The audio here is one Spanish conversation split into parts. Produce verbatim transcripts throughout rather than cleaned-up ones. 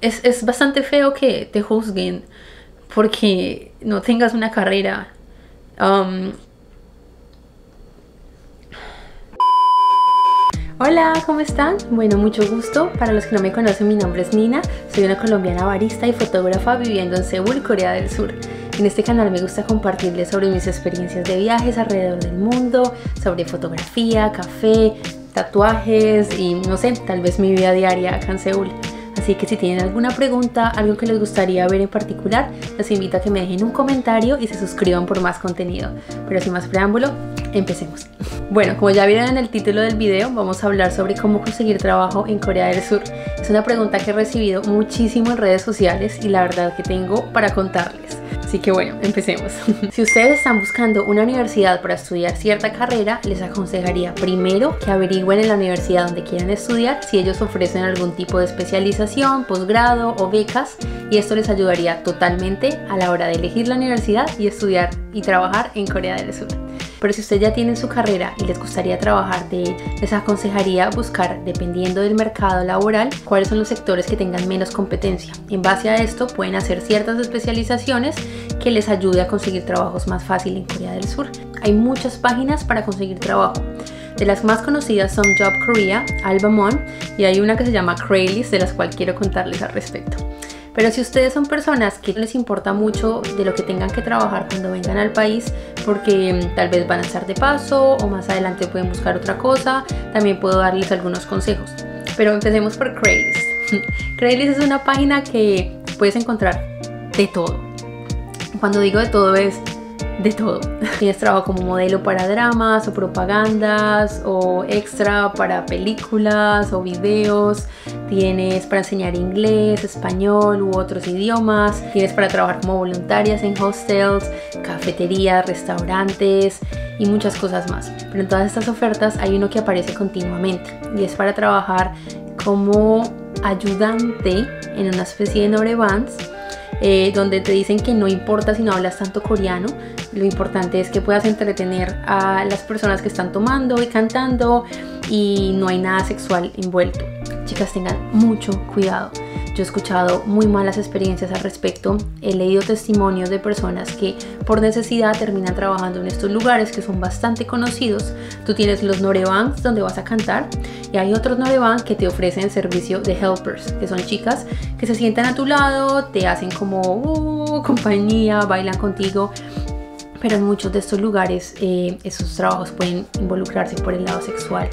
es, es bastante feo que te juzguen porque no tengas una carrera. Um, Hola, ¿cómo están? Bueno, mucho gusto. Para los que no me conocen, mi nombre es Nina. Soy una colombiana barista y fotógrafa viviendo en Seúl, Corea del Sur. En este canal me gusta compartirles sobre mis experiencias de viajes alrededor del mundo, sobre fotografía, café, tatuajes y no sé, tal vez mi vida diaria acá en Seúl. Así que si tienen alguna pregunta, algo que les gustaría ver en particular, les invito a que me dejen un comentario y se suscriban por más contenido. Pero sin más preámbulo, empecemos. Bueno, como ya vieron en el título del video, vamos a hablar sobre cómo conseguir trabajo en Corea del Sur. Es una pregunta que he recibido muchísimo en redes sociales y la verdad que tengo para contarles. Así que bueno, empecemos. Si ustedes están buscando una universidad para estudiar cierta carrera, les aconsejaría primero que averigüen en la universidad donde quieran estudiar si ellos ofrecen algún tipo de especialización, posgrado o becas, y esto les ayudaría totalmente a la hora de elegir la universidad y estudiar y trabajar en Corea del Sur. Pero si ustedes ya tienen su carrera y les gustaría trabajar de él, les aconsejaría buscar, dependiendo del mercado laboral, cuáles son los sectores que tengan menos competencia. En base a esto pueden hacer ciertas especializaciones que les ayude a conseguir trabajos más fácil en Corea del Sur. Hay muchas páginas para conseguir trabajo. De las más conocidas son Job Korea, Albamon y hay una que se llama Craigslist, de las cuales quiero contarles al respecto. Pero si ustedes son personas que les importa mucho de lo que tengan que trabajar cuando vengan al país, porque tal vez van a estar de paso o más adelante pueden buscar otra cosa, también puedo darles algunos consejos. Pero empecemos por Craigslist. Craigslist es una página que puedes encontrar de todo. Cuando digo de todo es de todo. Tienes trabajo como modelo para dramas o propagandas o extra para películas o videos. Tienes para enseñar inglés, español u otros idiomas. Tienes para trabajar como voluntarias en hostels, cafeterías, restaurantes y muchas cosas más. Pero en todas estas ofertas hay uno que aparece continuamente y es para trabajar como ayudante en una especie de norebands. Eh, donde te dicen que no importa si no hablas tanto coreano, lo importante es que puedas entretener a las personas que están tomando y cantando y no hay nada sexual envuelto. Chicas, tengan mucho cuidado. Yo he escuchado muy malas experiencias al respecto, he leído testimonios de personas que por necesidad terminan trabajando en estos lugares que son bastante conocidos. Tú tienes los norebangs donde vas a cantar y hay otros norebangs que te ofrecen el servicio de helpers, que son chicas que se sientan a tu lado, te hacen como uh, compañía, bailan contigo. Pero en muchos de estos lugares eh, esos trabajos pueden involucrarse por el lado sexual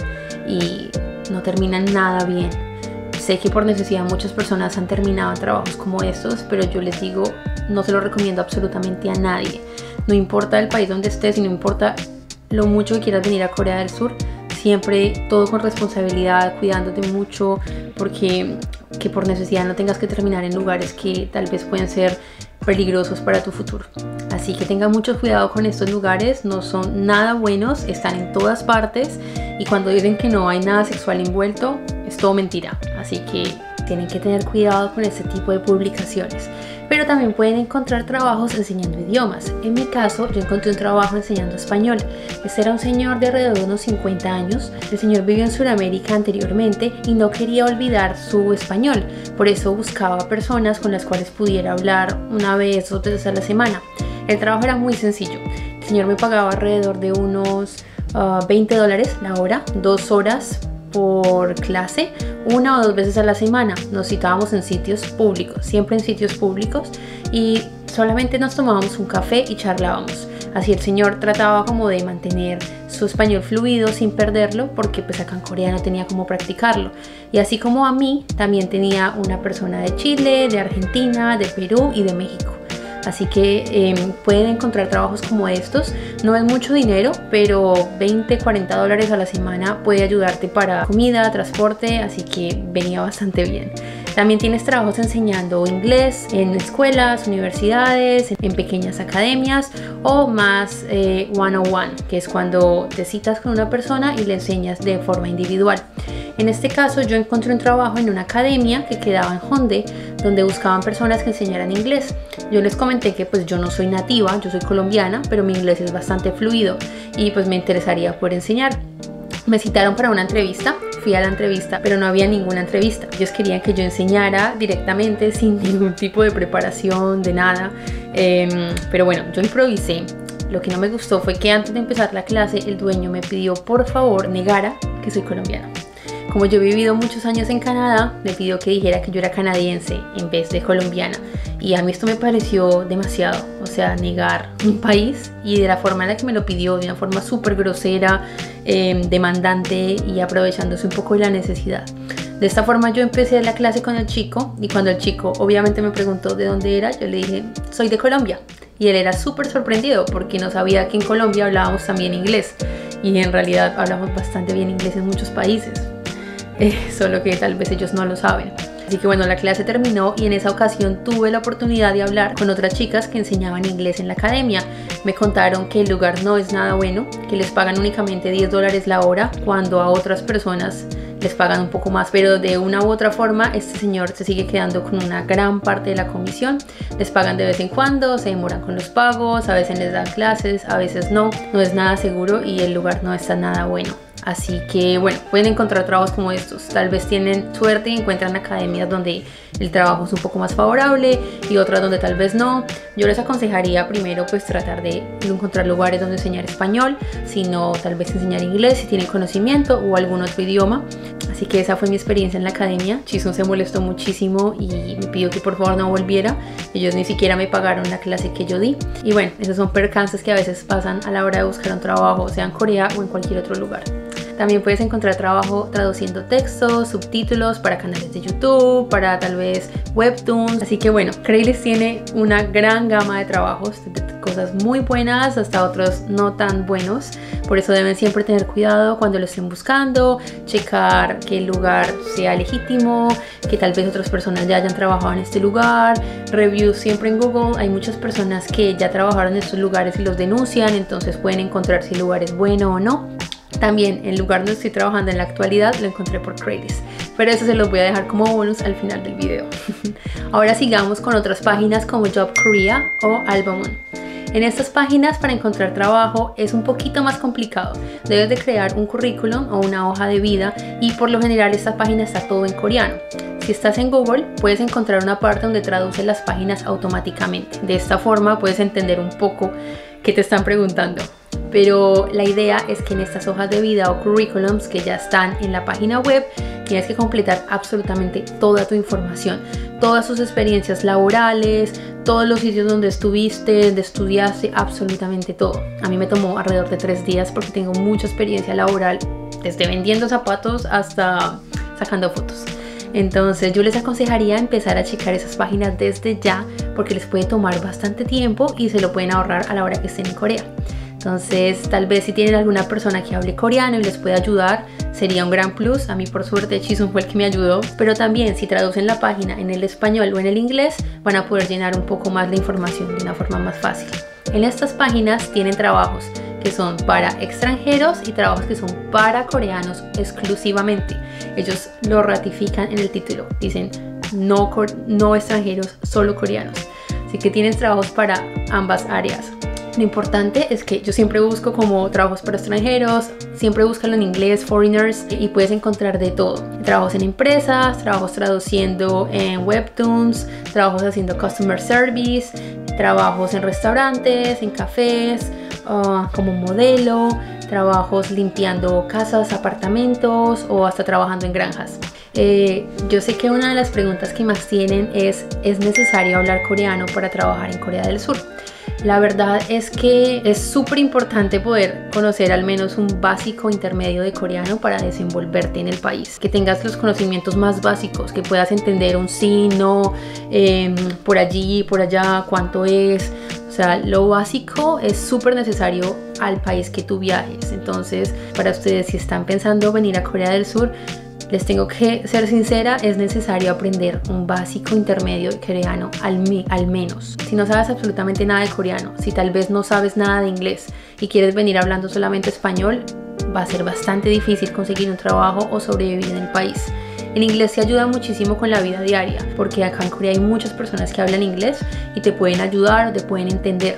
y no terminan nada bien. Sé que por necesidad muchas personas han terminado en trabajos como estos, pero yo les digo, no se lo recomiendo absolutamente a nadie. No importa el país donde estés y no importa lo mucho que quieras venir a Corea del Sur, siempre todo con responsabilidad, cuidándote mucho, porque que por necesidad no tengas que terminar en lugares que tal vez pueden ser peligrosos para tu futuro. Así que tengan mucho cuidado con estos lugares, no son nada buenos, están en todas partes y cuando dicen que no hay nada sexual envuelto, es todo mentira. Así que tienen que tener cuidado con este tipo de publicaciones. Pero también pueden encontrar trabajos enseñando idiomas. En mi caso, yo encontré un trabajo enseñando español. Este era un señor de alrededor de unos cincuenta años. El señor vivió en Sudamérica anteriormente y no quería olvidar su español. Por eso buscaba personas con las cuales pudiera hablar una vez o dos veces a la semana. El trabajo era muy sencillo. El señor me pagaba alrededor de unos uh, veinte dólares la hora, dos horas por clase, una o dos veces a la semana. Nos citábamos en sitios públicos, siempre en sitios públicos, y solamente nos tomábamos un café y charlábamos. Así el señor trataba como de mantener su español fluido sin perderlo, porque pues acá en Corea no tenía cómo practicarlo. Y así como a mí, también tenía una persona de Chile, de Argentina, de Perú y de México. Así que eh, pueden encontrar trabajos como estos. No es mucho dinero, pero veinte, cuarenta dólares a la semana puede ayudarte para comida, transporte, así que venía bastante bien. También tienes trabajos enseñando inglés en escuelas, universidades, en pequeñas academias o más eh, one on one, que es cuando te citas con una persona y le enseñas de forma individual. En este caso yo encontré un trabajo en una academia que quedaba en Hondae, donde buscaban personas que enseñaran inglés. Yo les comenté que pues yo no soy nativa, yo soy colombiana, pero mi inglés es bastante fluido y pues me interesaría poder enseñar. Me citaron para una entrevista, fui a la entrevista, pero no había ninguna entrevista. Ellos querían que yo enseñara directamente sin ningún tipo de preparación, de nada. Eh, pero bueno, yo improvisé. Lo que no me gustó fue que antes de empezar la clase el dueño me pidió por favor negara que soy colombiana. Como yo he vivido muchos años en Canadá, me pidió que dijera que yo era canadiense en vez de colombiana. Y a mí esto me pareció demasiado, o sea, negar un país, y de la forma en la que me lo pidió, de una forma súper grosera, eh, demandante y aprovechándose un poco de la necesidad. De esta forma yo empecé la clase con el chico, y cuando el chico obviamente me preguntó de dónde era, yo le dije, soy de Colombia. Y él era súper sorprendido porque no sabía que en Colombia hablábamos también inglés. Y en realidad hablamos bastante bien inglés en muchos países. Eh, solo que tal vez ellos no lo saben. Así que bueno, la clase terminó y en esa ocasión tuve la oportunidad de hablar con otras chicas que enseñaban inglés en la academia. Me contaron que el lugar no es nada bueno, que les pagan únicamente diez dólares la hora cuando a otras personas les pagan un poco más, pero de una u otra forma este señor se sigue quedando con una gran parte de la comisión. Les pagan de vez en cuando, se demoran con los pagos, a veces les dan clases, a veces no. No es nada seguro y el lugar no está nada bueno. Así que bueno, pueden encontrar trabajos como estos. Tal vez tienen suerte y encuentran academias donde el trabajo es un poco más favorable y otras donde tal vez no. Yo les aconsejaría primero pues tratar de encontrar lugares donde enseñar español, sino tal vez enseñar inglés si tienen conocimiento o algún otro idioma. Así que esa fue mi experiencia en la academia. Chisun se molestó muchísimo y me pidió que por favor no volviera. Ellos ni siquiera me pagaron la clase que yo di. Y bueno, esos son percances que a veces pasan a la hora de buscar un trabajo, sea en Corea o en cualquier otro lugar. También puedes encontrar trabajo traduciendo textos, subtítulos para canales de YouTube, para tal vez webtoons. Así que bueno, Craigslist tiene una gran gama de trabajos, de cosas muy buenas hasta otros no tan buenos. Por eso deben siempre tener cuidado cuando lo estén buscando, checar que el lugar sea legítimo, que tal vez otras personas ya hayan trabajado en este lugar. Reviews siempre en Google, hay muchas personas que ya trabajaron en estos lugares y los denuncian, entonces pueden encontrar si el lugar es bueno o no. También el lugar donde estoy trabajando en la actualidad lo encontré por Craigslist, pero eso se los voy a dejar como bonus al final del video. Ahora sigamos con otras páginas como Job Korea o Albumon. En estas páginas para encontrar trabajo es un poquito más complicado. Debes de crear un currículum o una hoja de vida y por lo general esta página está todo en coreano. Si estás en Google puedes encontrar una parte donde traduce las páginas automáticamente. De esta forma puedes entender un poco qué te están preguntando. Pero la idea es que en estas hojas de vida o currículums que ya están en la página web tienes que completar absolutamente toda tu información, todas tus experiencias laborales, todos los sitios donde estuviste, donde estudiaste, absolutamente todo. A mí me tomó alrededor de tres días porque tengo mucha experiencia laboral, desde vendiendo zapatos hasta sacando fotos. Entonces yo les aconsejaría empezar a checar esas páginas desde ya porque les puede tomar bastante tiempo y se lo pueden ahorrar a la hora que estén en Corea. Entonces tal vez si tienen alguna persona que hable coreano y les puede ayudar, sería un gran plus. A mí por suerte Chisun fue el que me ayudó, pero también si traducen la página en el español o en el inglés van a poder llenar un poco más la información de una forma más fácil. En estas páginas tienen trabajos que son para extranjeros y trabajos que son para coreanos exclusivamente. Ellos lo ratifican en el título, dicen no, no extranjeros, solo coreanos. Así que tienen trabajos para ambas áreas. Lo importante es que yo siempre busco como trabajos para extranjeros, siempre búscalo en inglés, foreigners, y puedes encontrar de todo. Trabajos en empresas, trabajos traduciendo en webtoons, trabajos haciendo customer service, trabajos en restaurantes, en cafés, uh, como modelo, trabajos limpiando casas, apartamentos o hasta trabajando en granjas. Eh, yo sé que una de las preguntas que más tienen es ¿es necesario hablar coreano para trabajar en Corea del Sur? La verdad es que es súper importante poder conocer al menos un básico intermedio de coreano para desenvolverte en el país. Que tengas los conocimientos más básicos, que puedas entender un sí, no, eh, por allí, por allá, cuánto es. O sea, lo básico es súper necesario al país que tú viajes. Entonces, para ustedes, si están pensando venir a Corea del Sur, les tengo que ser sincera, es necesario aprender un básico intermedio de coreano al, al menos. Si no sabes absolutamente nada de coreano, si tal vez no sabes nada de inglés y quieres venir hablando solamente español, va a ser bastante difícil conseguir un trabajo o sobrevivir en el país. El inglés te ayuda muchísimo con la vida diaria, porque acá en Corea hay muchas personas que hablan inglés y te pueden ayudar o te pueden entender.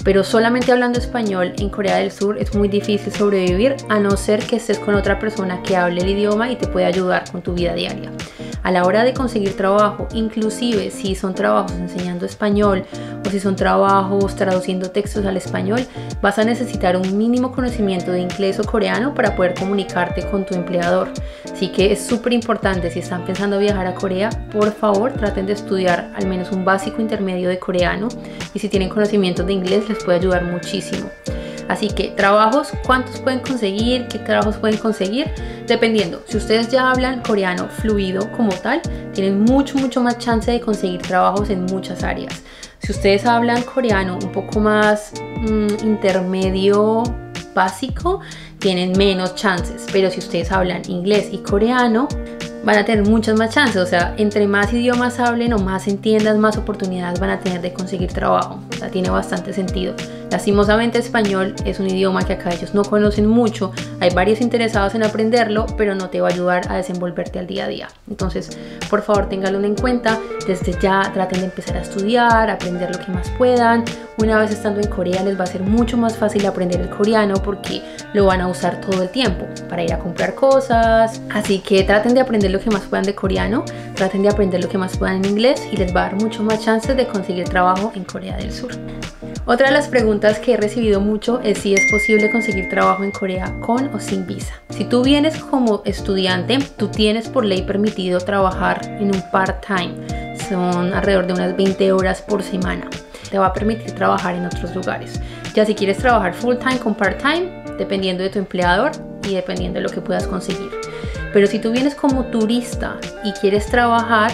pero solamente hablando español en Corea del Sur es muy difícil sobrevivir, a no ser que estés con otra persona que hable el idioma y te pueda ayudar con tu vida diaria. A la hora de conseguir trabajo, inclusive si son trabajos enseñando español o si son trabajos traduciendo textos al español, vas a necesitar un mínimo conocimiento de inglés o coreano para poder comunicarte con tu empleador. Así que es súper importante, si están pensando viajar a Corea, por favor traten de estudiar al menos un básico intermedio de coreano, y si tienen conocimientos de inglés les puede ayudar muchísimo. Así que trabajos, ¿cuántos pueden conseguir? ¿Qué trabajos pueden conseguir? Dependiendo, si ustedes ya hablan coreano fluido como tal, tienen mucho mucho más chance de conseguir trabajos en muchas áreas. Si ustedes hablan coreano un poco más mmm, intermedio básico, tienen menos chances, pero si ustedes hablan inglés y coreano, van a tener muchas más chances. O sea, entre más idiomas hablen o más entiendan, más oportunidades van a tener de conseguir trabajo. O sea, tiene bastante sentido. Lastimosamente español es un idioma que acá ellos no conocen mucho, hay varios interesados en aprenderlo, pero no te va a ayudar a desenvolverte al día a día. Entonces, por favor, ténganlo en cuenta, desde ya traten de empezar a estudiar, aprender lo que más puedan. Una vez estando en Corea les va a ser mucho más fácil aprender el coreano porque lo van a usar todo el tiempo para ir a comprar cosas. Así que traten de aprender lo que más puedan de coreano, traten de aprender lo que más puedan en inglés y les va a dar mucho más chances de conseguir trabajo en Corea del Sur. Otra de las preguntas que he recibido mucho es si es posible conseguir trabajo en Corea con o sin visa. Si tú vienes como estudiante, tú tienes por ley permitido trabajar en un part-time. Son alrededor de unas veinte horas por semana. Te va a permitir trabajar en otros lugares. Ya si quieres trabajar full-time con part-time, dependiendo de tu empleador y dependiendo de lo que puedas conseguir. Pero si tú vienes como turista y quieres trabajar,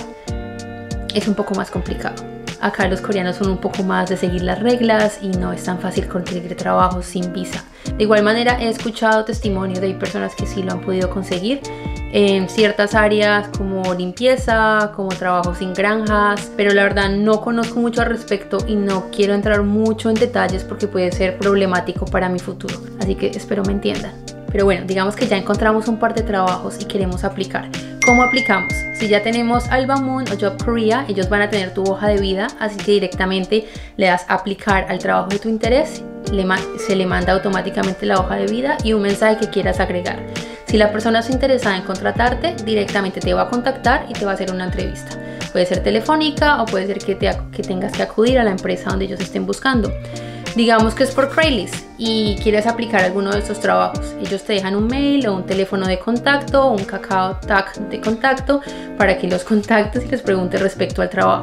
es un poco más complicado. Acá los coreanos son un poco más de seguir las reglas y no es tan fácil conseguir trabajo sin visa. De igual manera he escuchado testimonios de personas que sí lo han podido conseguir en ciertas áreas como limpieza, como trabajos en granjas, pero la verdad no conozco mucho al respecto y no quiero entrar mucho en detalles porque puede ser problemático para mi futuro. Así que espero me entiendan. Pero bueno, digamos que ya encontramos un par de trabajos y queremos aplicar. ¿Cómo aplicamos? Si ya tenemos Albamoon o Job Korea, ellos van a tener tu hoja de vida, así que directamente le das a aplicar al trabajo de tu interés, le se le manda automáticamente la hoja de vida y un mensaje que quieras agregar. Si la persona está interesada en contratarte, directamente te va a contactar y te va a hacer una entrevista. Puede ser telefónica o puede ser que, te, que tengas que acudir a la empresa donde ellos estén buscando. Digamos que es por Craigslist y quieres aplicar alguno de estos trabajos. Ellos te dejan un mail o un teléfono de contacto o un Kakao tag de contacto para que los contactes y les preguntes respecto al trabajo.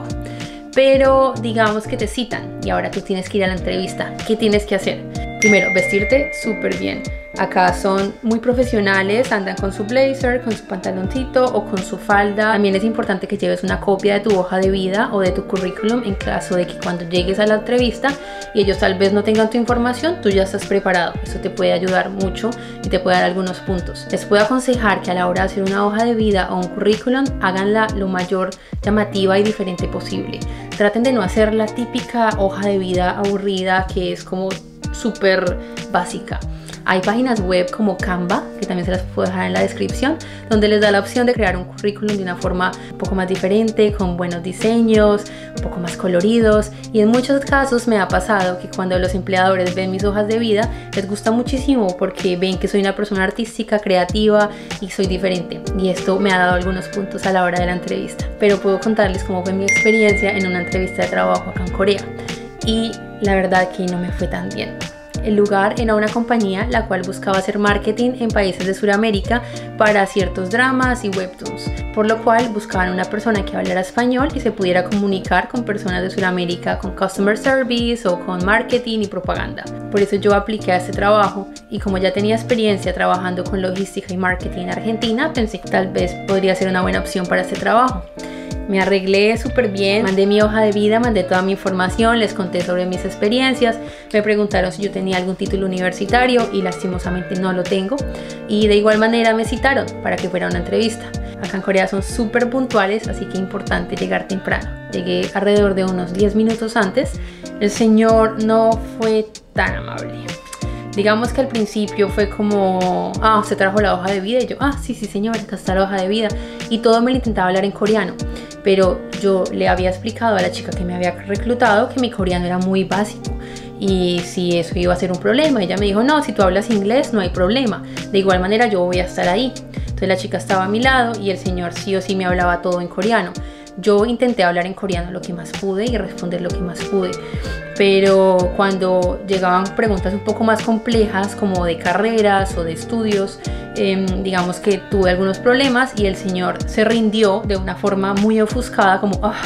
Pero digamos que te citan y ahora tú tienes que ir a la entrevista. ¿Qué tienes que hacer? Primero, vestirte súper bien. Acá son muy profesionales, andan con su blazer, con su pantaloncito o con su falda. También es importante que lleves una copia de tu hoja de vida o de tu currículum en caso de que cuando llegues a la entrevista y ellos tal vez no tengan tu información, tú ya estás preparado. Eso te puede ayudar mucho y te puede dar algunos puntos. Les puedo aconsejar que a la hora de hacer una hoja de vida o un currículum, háganla lo mayor llamativa y diferente posible. Traten de no hacer la típica hoja de vida aburrida que es como súper básica. Hay páginas web como Canva, que también se las puedo dejar en la descripción, donde les da la opción de crear un currículum de una forma un poco más diferente, con buenos diseños, un poco más coloridos. Y en muchos casos me ha pasado que cuando los empleadores ven mis hojas de vida, les gusta muchísimo porque ven que soy una persona artística, creativa y soy diferente. Y esto me ha dado algunos puntos a la hora de la entrevista. Pero puedo contarles cómo fue mi experiencia en una entrevista de trabajo acá en Corea. Y la verdad que no me fue tan bien. El lugar era una compañía la cual buscaba hacer marketing en países de Sudamérica para ciertos dramas y webtoons, por lo cual buscaban una persona que hablara español y se pudiera comunicar con personas de Sudamérica con customer service o con marketing y propaganda. Por eso yo apliqué a este trabajo y como ya tenía experiencia trabajando con logística y marketing en Argentina, pensé que tal vez podría ser una buena opción para este trabajo. Me arreglé súper bien, mandé mi hoja de vida, mandé toda mi información, les conté sobre mis experiencias, me preguntaron si yo tenía algún título universitario y lastimosamente no lo tengo. Y de igual manera me citaron para que fuera una entrevista. Acá en Corea son súper puntuales, así que es importante llegar temprano. Llegué alrededor de unos diez minutos antes. El señor no fue tan amable. Digamos que al principio fue como, ah, usted trajo la hoja de vida y yo, ah, sí, sí señor, acá está la hoja de vida. Y todo me lo intentaba hablar en coreano, pero yo le había explicado a la chica que me había reclutado que mi coreano era muy básico y si eso iba a ser un problema. Ella me dijo, no, si tú hablas inglés no hay problema, de igual manera yo voy a estar ahí. Entonces la chica estaba a mi lado y el señor sí o sí me hablaba todo en coreano. Yo intenté hablar en coreano lo que más pude y responder lo que más pude, pero cuando llegaban preguntas un poco más complejas como de carreras o de estudios, eh, digamos que tuve algunos problemas y el señor se rindió de una forma muy ofuscada como ah,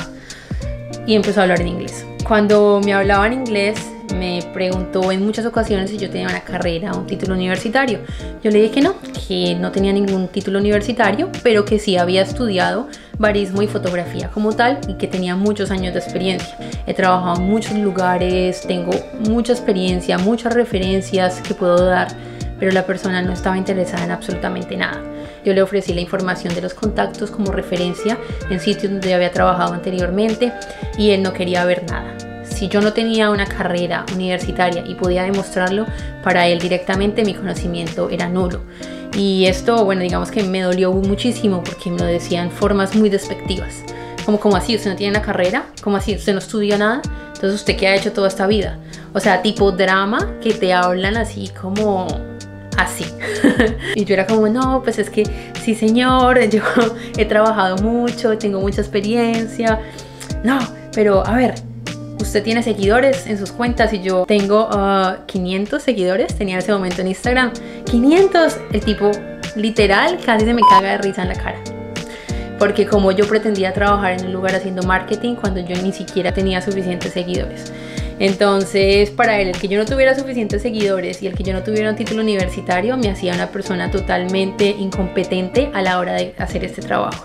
y empezó a hablar en inglés. Cuando me hablaba en inglés me preguntó en muchas ocasiones si yo tenía una carrera o un título universitario. Yo le dije que no, que no tenía ningún título universitario, pero que sí había estudiado barismo y fotografía como tal y que tenía muchos años de experiencia. He trabajado en muchos lugares, tengo mucha experiencia, muchas referencias que puedo dar, pero la persona no estaba interesada en absolutamente nada. Yo le ofrecí la información de los contactos como referencia en sitios donde había trabajado anteriormente y él no quería ver nada. Si yo no tenía una carrera universitaria y podía demostrarlo, para él directamente mi conocimiento era nulo. Y esto, bueno, digamos que me dolió muchísimo porque me lo decían formas muy despectivas. Como, como así, usted no tiene una carrera, como así, usted no estudia nada, entonces usted qué ha hecho toda esta vida. O sea, tipo drama que te hablan así como así. Y yo era como, no, pues es que sí señor, yo he trabajado mucho, tengo mucha experiencia. No, pero a ver, usted tiene seguidores en sus cuentas y yo tengo uh, quinientos seguidores, tenía en ese momento en Instagram, quinientos, el tipo literal casi se me caga de risa en la cara. Porque como yo pretendía trabajar en un lugar haciendo marketing cuando yo ni siquiera tenía suficientes seguidores. Entonces para él el que yo no tuviera suficientes seguidores y el que yo no tuviera un título universitario me hacía una persona totalmente incompetente a la hora de hacer este trabajo.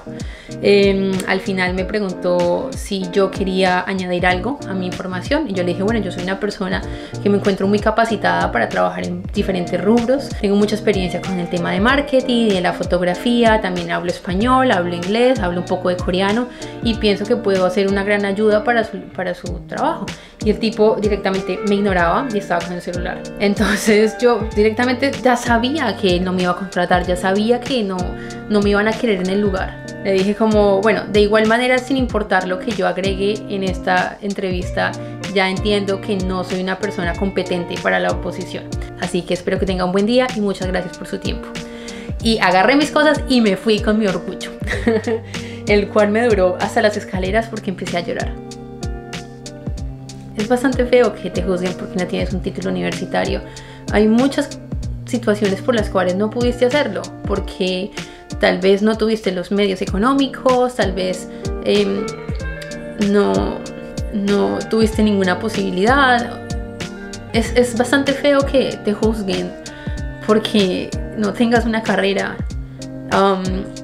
Eh, al final me preguntó si yo quería añadir algo a mi información y yo le dije, bueno, yo soy una persona que me encuentro muy capacitada para trabajar en diferentes rubros, tengo mucha experiencia con el tema de marketing, de la fotografía, también hablo español, hablo inglés, hablo un poco de coreano y pienso que puedo hacer una gran ayuda para su, para su trabajo. Y el tipo directamente me ignoraba y estaba con el celular. Entonces yo directamente ya sabía que él no me iba a contratar, ya sabía que no, no me iban a querer en el lugar. Le dije como, bueno, de igual manera, sin importar lo que yo agregue en esta entrevista, ya entiendo que no soy una persona competente para la oposición. Así que espero que tenga un buen día y muchas gracias por su tiempo. Y agarré mis cosas y me fui con mi orgullo, el cual me duró hasta las escaleras porque empecé a llorar. Es bastante feo que te juzguen porque no tienes un título universitario. Hay muchas situaciones por las cuales no pudiste hacerlo, porque tal vez no tuviste los medios económicos, tal vez eh, no, no tuviste ninguna posibilidad. Es, es bastante feo que te juzguen porque no tengas una carrera. Um,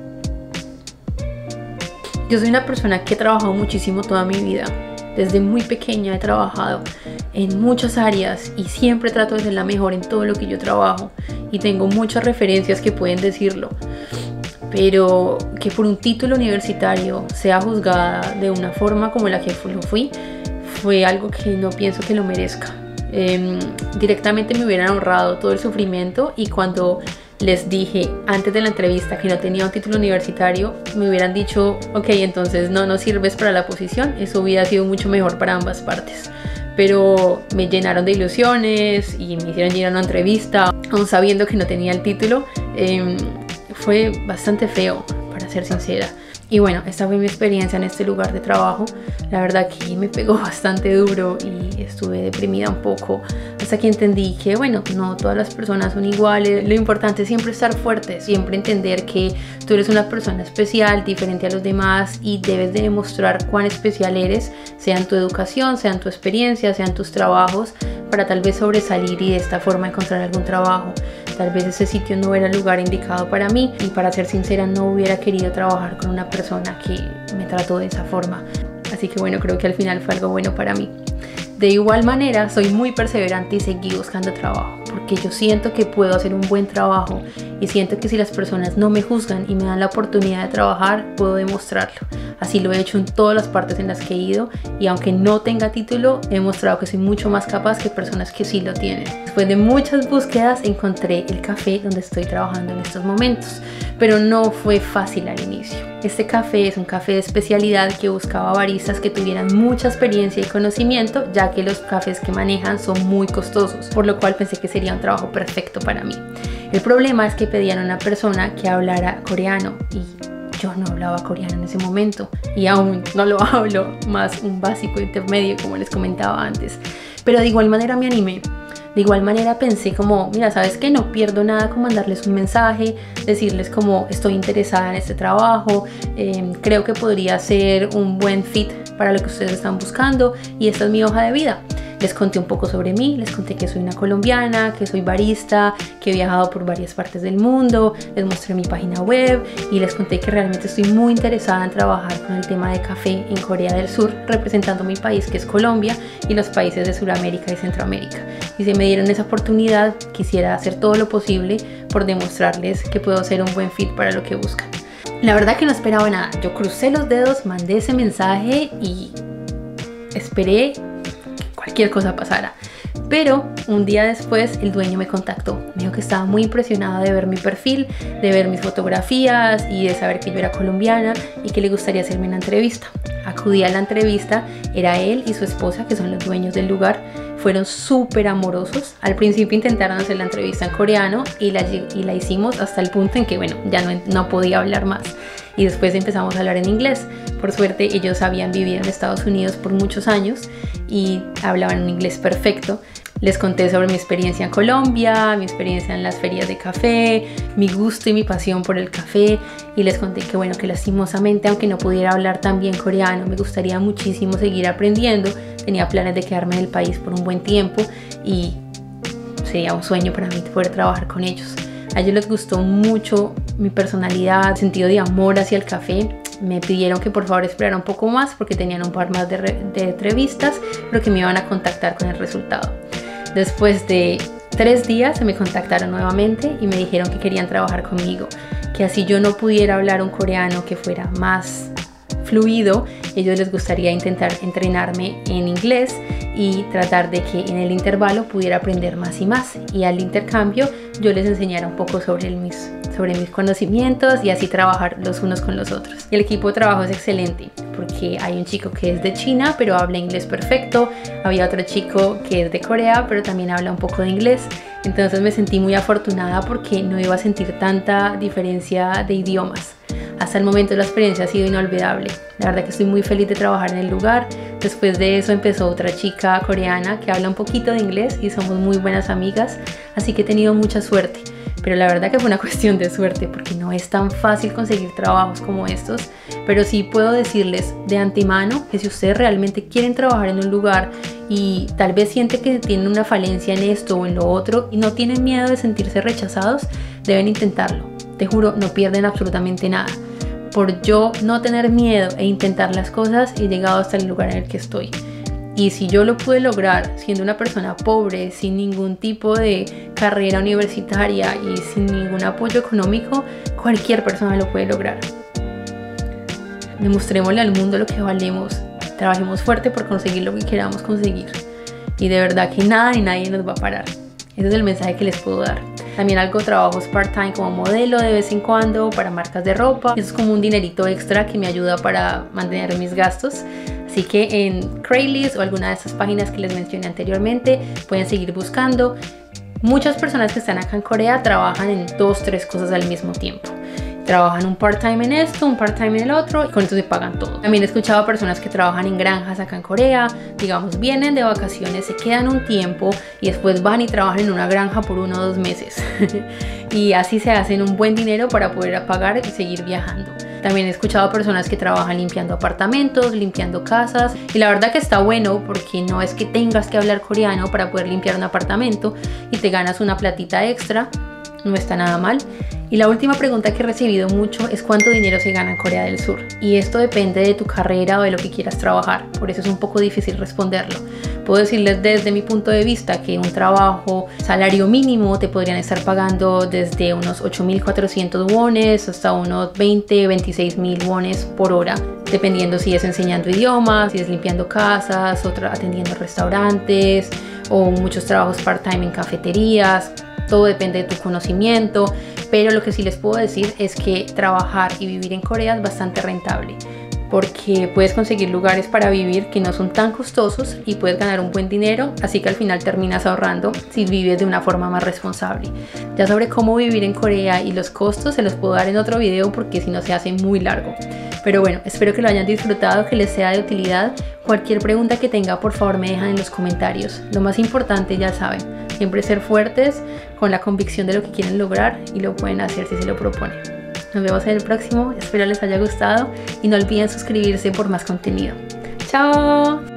yo soy una persona que he trabajado muchísimo toda mi vida. Desde muy pequeña he trabajado en muchas áreas y siempre trato de ser la mejor en todo lo que yo trabajo y tengo muchas referencias que pueden decirlo, pero que por un título universitario sea juzgada de una forma como la que lo fui, fue algo que no pienso que lo merezca. Eh, directamente me hubieran ahorrado todo el sufrimiento y cuando les dije antes de la entrevista que no tenía un título universitario, me hubieran dicho, ok, entonces no, no sirves para la posición. Eso hubiera sido mucho mejor para ambas partes. Pero me llenaron de ilusiones y me hicieron ir a una entrevista, aún sabiendo que no tenía el título. Eh, fue bastante feo, para ser sincera. Y bueno, esta fue mi experiencia en este lugar de trabajo. La verdad que me pegó bastante duro y estuve deprimida un poco hasta que entendí que, bueno, no todas las personas son iguales. Lo importante es siempre estar fuerte, siempre entender que tú eres una persona especial, diferente a los demás y debes de demostrar cuán especial eres, sea en tu educación, sea en tu experiencia, sea en tus trabajos, para tal vez sobresalir y de esta forma encontrar algún trabajo. Tal vez ese sitio no era el lugar indicado para mí y para ser sincera no hubiera querido trabajar con una persona que me trató de esa forma. Así que bueno, creo que al final fue algo bueno para mí. De igual manera, soy muy perseverante y seguí buscando trabajo porque yo siento que puedo hacer un buen trabajo y siento que si las personas no me juzgan y me dan la oportunidad de trabajar, puedo demostrarlo. Así lo he hecho en todas las partes en las que he ido y aunque no tenga título, he demostrado que soy mucho más capaz que personas que sí lo tienen. Después de muchas búsquedas encontré el café donde estoy trabajando en estos momentos, pero no fue fácil al inicio. Este café es un café de especialidad que buscaba baristas que tuvieran mucha experiencia y conocimiento, ya que los cafés que manejan son muy costosos, por lo cual pensé que sería un trabajo perfecto para mí. El problema es que pedían a una persona que hablara coreano y yo no hablaba coreano en ese momento y aún no lo hablo, más un básico intermedio como les comentaba antes. Pero de igual manera me animé. De igual manera pensé como, mira, ¿sabes qué? No pierdo nada con mandarles un mensaje, decirles como estoy interesada en este trabajo, eh, creo que podría ser un buen fit para lo que ustedes están buscando y esta es mi hoja de vida. Les conté un poco sobre mí, les conté que soy una colombiana, que soy barista, que he viajado por varias partes del mundo, les mostré mi página web y les conté que realmente estoy muy interesada en trabajar con el tema de café en Corea del Sur, representando mi país que es Colombia y los países de Sudamérica y Centroamérica. Y si me dieron esa oportunidad, quisiera hacer todo lo posible por demostrarles que puedo ser un buen fit para lo que buscan. La verdad que no esperaba nada, yo crucé los dedos, mandé ese mensaje y esperé cualquier cosa pasara. Pero un día después el dueño me contactó, me dijo que estaba muy impresionado de ver mi perfil, de ver mis fotografías y de saber que yo era colombiana y que le gustaría hacerme una entrevista. Acudí a la entrevista, era él y su esposa, que son los dueños del lugar. Fueron súper amorosos. Al principio intentaron hacer la entrevista en coreano y la, y la hicimos hasta el punto en que, bueno, ya no, no podía hablar más. Y después empezamos a hablar en inglés. Por suerte ellos habían vivido en Estados Unidos por muchos años y hablaban un inglés perfecto. Les conté sobre mi experiencia en Colombia, mi experiencia en las ferias de café, mi gusto y mi pasión por el café y les conté que bueno, que lastimosamente aunque no pudiera hablar tan bien coreano, me gustaría muchísimo seguir aprendiendo. Tenía planes de quedarme en el país por un buen tiempo y sería un sueño para mí poder trabajar con ellos. A ellos les gustó mucho mi personalidad, sentido de amor hacia el café. Me pidieron que por favor esperara un poco más porque tenían un par más de, de entrevistas, pero que me iban a contactar con el resultado. Después de tres días se me contactaron nuevamente y me dijeron que querían trabajar conmigo, que así yo no pudiera hablar un coreano que fuera más fluido, ellos les gustaría intentar entrenarme en inglés y tratar de que en el intervalo pudiera aprender más y más, y al intercambio yo les enseñara un poco sobre, el mis, sobre mis conocimientos y así trabajar los unos con los otros. El equipo de trabajo es excelente porque hay un chico que es de China pero habla inglés perfecto, había otro chico que es de Corea pero también habla un poco de inglés. Entonces me sentí muy afortunada porque no iba a sentir tanta diferencia de idiomas. Hasta el momento la experiencia ha sido inolvidable. La verdad que estoy muy feliz de trabajar en el lugar. Después de eso empezó otra chica coreana que habla un poquito de inglés y somos muy buenas amigas. Así que he tenido mucha suerte. Pero la verdad que fue una cuestión de suerte porque no es tan fácil conseguir trabajos como estos. Pero sí puedo decirles de antemano que si ustedes realmente quieren trabajar en un lugar y tal vez sienten que tienen una falencia en esto o en lo otro y no tienen miedo de sentirse rechazados, deben intentarlo. Te juro, no pierden absolutamente nada. Por yo no tener miedo e intentar las cosas, he llegado hasta el lugar en el que estoy. Y si yo lo pude lograr siendo una persona pobre, sin ningún tipo de carrera universitaria y sin ningún apoyo económico, cualquier persona lo puede lograr. Demostrémosle al mundo lo que valemos. Trabajemos fuerte por conseguir lo que queramos conseguir. Y de verdad que nada ni nadie nos va a parar. Ese es el mensaje que les puedo dar. También hago trabajos part-time como modelo de vez en cuando para marcas de ropa. Eso es como un dinerito extra que me ayuda para mantener mis gastos. Así que en Craigslist o alguna de estas páginas que les mencioné anteriormente pueden seguir buscando. Muchas personas que están acá en Corea trabajan en dos, tres cosas al mismo tiempo. Trabajan un part-time en esto, un part-time en el otro y con esto se pagan todo. También he escuchado a personas que trabajan en granjas acá en Corea, digamos vienen de vacaciones, se quedan un tiempo y después van y trabajan en una granja por uno o dos meses. Y así se hacen un buen dinero para poder pagar y seguir viajando. También he escuchado a personas que trabajan limpiando apartamentos, limpiando casas y la verdad que está bueno porque no es que tengas que hablar coreano para poder limpiar un apartamento y te ganas una platita extra, no está nada mal. Y la última pregunta que he recibido mucho es cuánto dinero se gana en Corea del Sur. Y esto depende de tu carrera o de lo que quieras trabajar, por eso es un poco difícil responderlo. Puedo decirles desde mi punto de vista que un trabajo salario mínimo te podrían estar pagando desde unos ocho mil cuatrocientos wones hasta unos veinte, veintiséis mil wones por hora, dependiendo si es enseñando idiomas, si es limpiando casas, otra atendiendo restaurantes o muchos trabajos part-time en cafeterías. Todo depende de tu conocimiento, pero lo que sí les puedo decir es que trabajar y vivir en Corea es bastante rentable, porque puedes conseguir lugares para vivir que no son tan costosos y puedes ganar un buen dinero, así que al final terminas ahorrando si vives de una forma más responsable. Ya sobre cómo vivir en Corea y los costos se los puedo dar en otro video porque si no se hace muy largo. Pero bueno, espero que lo hayan disfrutado, que les sea de utilidad. Cualquier pregunta que tenga, por favor me dejan en los comentarios. Lo más importante, ya saben, siempre ser fuertes, con la convicción de lo que quieren lograr, y lo pueden hacer si se lo proponen. Nos vemos en el próximo, espero les haya gustado y no olviden suscribirse por más contenido. ¡Chao!